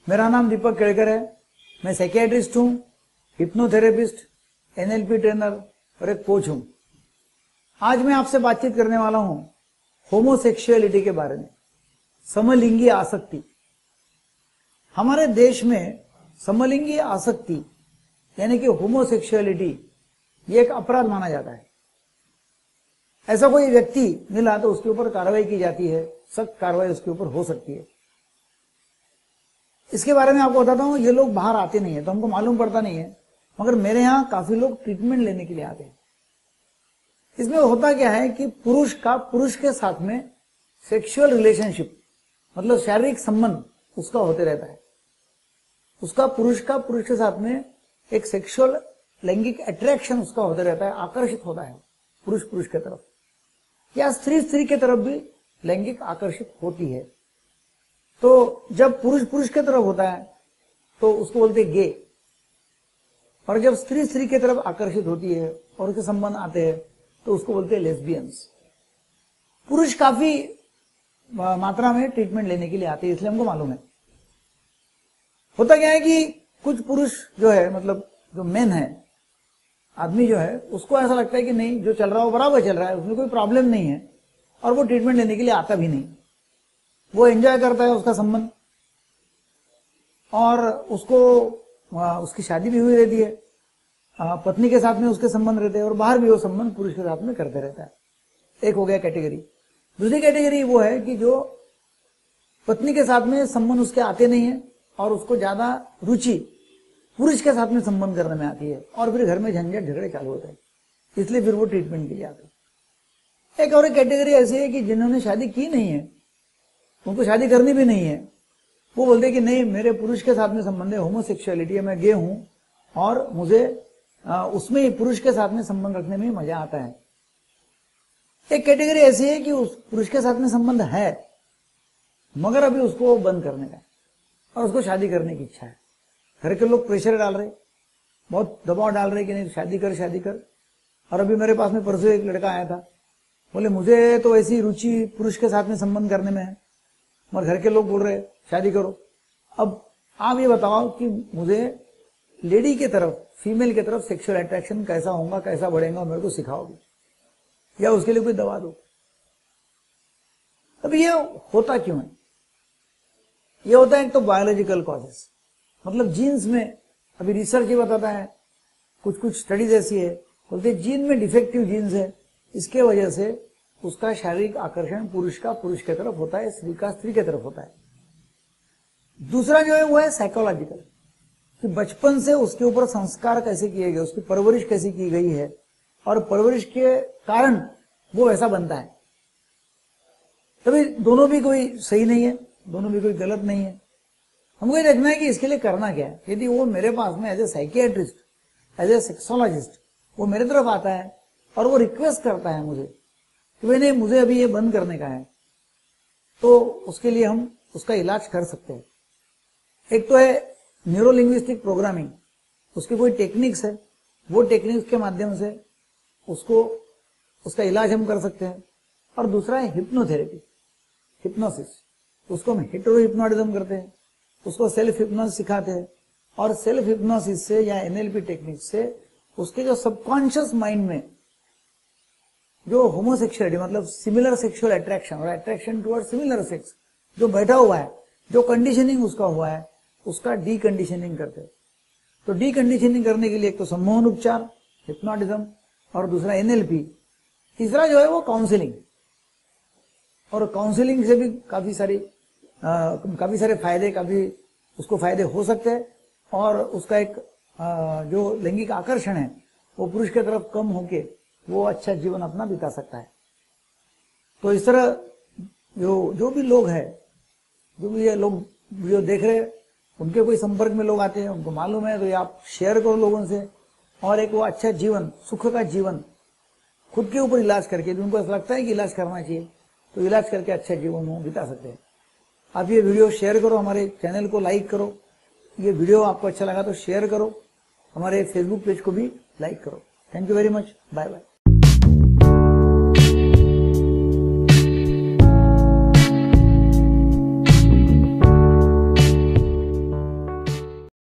मेरा नाम दीपक केड़कर है। मैं साइकियाट्रिस्ट हूँ, हिप्नोथेरेपिस्ट, एनएलपी ट्रेनर और एक कोच हूँ। आज मैं आपसे बातचीत करने वाला हूँ होमोसेक्सुअलिटी के बारे में, समलिंगी आसक्ति। हमारे देश में समलिंगी आसक्ति यानी कि होमोसेक्सुअलिटी ये एक अपराध माना जाता है। ऐसा कोई व्यक्ति मिला तो उसके ऊपर कार्रवाई की जाती है, सख्त कार्रवाई उसके ऊपर हो सकती है। इसके बारे में आपको बताता हूँ। ये लोग बाहर आते नहीं है तो हमको मालूम पड़ता नहीं है, मगर मेरे यहाँ काफी लोग ट्रीटमेंट लेने के लिए आते हैं। इसमें होता क्या है कि पुरुष का पुरुष के साथ में सेक्सुअल रिलेशनशिप मतलब शारीरिक संबंध उसका होते रहता है। उसका पुरुष के साथ में एक सेक्सुअल लैंगिक अट्रैक्शन उसका होते रहता है, आकर्षित होता है पुरुष पुरुष की तरफ, या स्त्री स्त्री की तरफ भी लैंगिक आकर्षित होती है। तो जब पुरुष पुरुष की तरफ होता है तो उसको बोलते हैं गे, और जब स्त्री स्त्री की तरफ आकर्षित होती है और उसके संबंध आते हैं तो उसको बोलते हैं लेस्बियंस। पुरुष काफी मात्रा में ट्रीटमेंट लेने के लिए आते हैं, इसलिए हमको मालूम है। होता क्या है कि कुछ पुरुष जो है मतलब जो मेन है, आदमी जो है, उसको ऐसा लगता है कि नहीं जो चल रहा है वो बराबर चल रहा है, उसमें कोई प्रॉब्लम नहीं है, और वो ट्रीटमेंट लेने के लिए आता भी नहीं। वो एंजॉय करता है उसका संबंध, और उसको उसकी शादी भी हुई रहती है, पत्नी के साथ में उसके संबंध रहते हैं, और बाहर भी वो संबंध पुरुष के साथ में करते रहता है। एक हो गया कैटेगरी। दूसरी कैटेगरी वो है कि जो पत्नी के साथ में संबंध उसके आते नहीं है और उसको ज्यादा रुचि पुरुष के साथ में संबंध करने में आती है, और फिर घर में झंझट झगड़े चालू होते हैं, इसलिए फिर वो ट्रीटमेंट के लिए आते हैं। एक और कैटेगरी ऐसी है कि जिन्होंने शादी की नहीं है, उनको शादी करनी भी नहीं है, वो बोलते हैं कि नहीं मेरे पुरुष के साथ में संबंध है, होमोसेक्सुअलिटी है, मैं गे हूं और मुझे उसमें ही पुरुष के साथ में संबंध रखने में मजा आता है। एक कैटेगरी ऐसी है कि उस पुरुष के साथ में संबंध है मगर अभी उसको बंद करने का और उसको शादी करने की इच्छा है। घर के लोग प्रेशर डाल रहे, बहुत दबाव डाल रहे कि नहीं शादी कर शादी कर। और अभी मेरे पास में परसों एक लड़का आया था, बोले मुझे तो ऐसी रुचि पुरुष के साथ में संबंध करने में है, मगर घर के लोग बोल रहे शादी करो। अब आप ये बताओ कि मुझे लेडी के तरफ, फीमेल की तरफ सेक्सुअल अट्रैक्शन कैसा होगा, कैसा बढ़ेगा, मेरे को सिखाओगे या उसके लिए कोई दवा दो। अब ये होता क्यों है? ये होता है एक तो बायोलॉजिकल कॉजेस, मतलब जीन्स में। अभी रिसर्च ये बताता है, कुछ स्टडीज ऐसी है, बोलते जीन में डिफेक्टिव जीन्स है, इसके वजह से उसका शारीरिक आकर्षण पुरुष का पुरुष की तरफ होता है, स्त्री का स्त्री की तरफ होता है। दूसरा जो है वो है साइकोलॉजिकल, कि बचपन से उसके ऊपर संस्कार कैसे किए गए, उसकी परवरिश कैसी की गई है, और परवरिश के कारण वो वैसा बनता है। तभी दोनों भी कोई सही नहीं है, दोनों भी कोई गलत नहीं है। हमको ये देखना है कि इसके लिए करना क्या है। यदि वो मेरे पास में as a psychiatrist, as a sexologist वो मेरे तरफ आता है और वो रिक्वेस्ट करता है मुझे कि भाई नहीं मुझे अभी ये बंद करने का है, तो उसके लिए हम उसका इलाज कर सकते हैं। एक तो है न्यूरो लिंग्विस्टिक प्रोग्रामिंग, उसकी कोई टेक्निक्स है, वो टेक्निक्स के माध्यम से उसको उसका इलाज हम कर सकते हैं। और दूसरा है हिप्नोथेरेपी, हिप्नोसिस, उसको हम हेटेरो हिप्नोटिज्म करते हैं, उसको सेल्फ हिप्नोसिस सिखाते हैं, और सेल्फ हिप्नोसिस से या एनएलपी टेक्निक से उसके जो सबकॉन्शियस माइंड में जो होमोसेक्सुअलिटी मतलब सिमिलर सेक्सुअल अट्रैक्शन और अट्रैक्शन टुवर्ड सिमिलर सेक्स जो बैठा हुआ है, जो कंडीशनिंग उसका हुआ है, उसका डीकंडीशनिंग करते हैं। तो डीकंडीशनिंग करने के लिए एक तो सम्मोहन उपचार, हिप्नोटिज्म, और दूसरा एनएलपी, तीसरा जो है वो काउंसलिंग। और काउंसलिंग से भी काफी सारे फायदे, काफी उसको फायदे हो सकते हैं, और उसका एक जो लैंगिक आकर्षण है वो पुरुष की तरफ कम होके वो अच्छा जीवन अपना बिता सकता है। तो इस तरह जो भी लोग हैं, जो भी ये लोग वीडियो देख रहे हैं, उनके कोई संपर्क में लोग आते हैं, उनको मालूम है, तो ये आप शेयर करो लोगों से, और एक वो अच्छा जीवन, सुख का जीवन खुद के ऊपर इलाज करके, उनको ऐसा लगता है कि इलाज करना चाहिए, तो इलाज करके अच्छा जीवन वो बिता सकते हैं। आप ये वीडियो शेयर करो, हमारे चैनल को लाइक करो, ये वीडियो आपको अच्छा लगा तो शेयर करो, हमारे फेसबुक पेज को भी लाइक करो। Thank you very much, bye bye.